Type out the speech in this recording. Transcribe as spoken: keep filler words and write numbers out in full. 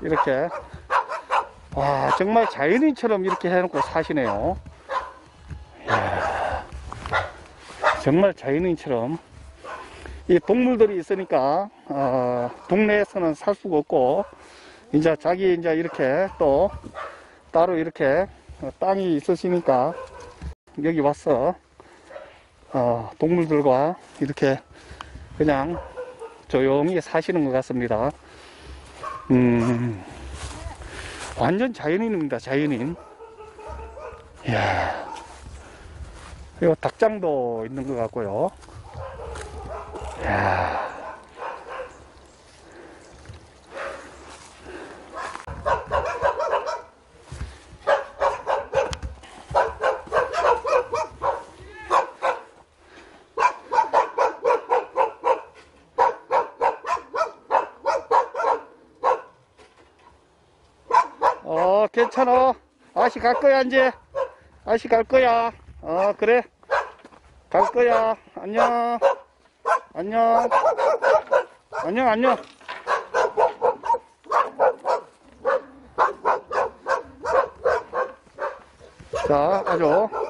이렇게. 와, 정말 자연인처럼 이렇게 해놓고 사시네요. 이야, 정말 자연인처럼. 이 동물들이 있으니까 어, 동네에서는 살 수가 없고, 이제 자기 이제 이렇게 또 따로 이렇게 땅이 있으시니까 여기 와서 어, 동물들과 이렇게 그냥 조용히 사시는 것 같습니다. 음, 완전 자연인입니다. 자연인. 이야, 그리고 닭장도 있는 것 같고요. 이야. 어, 괜찮아. 아저씨 갈 거야, 이제. 아저씨 갈 거야. 어, 그래. 갈 거야. 안녕. 안녕. 안녕, 안녕. 자, 아주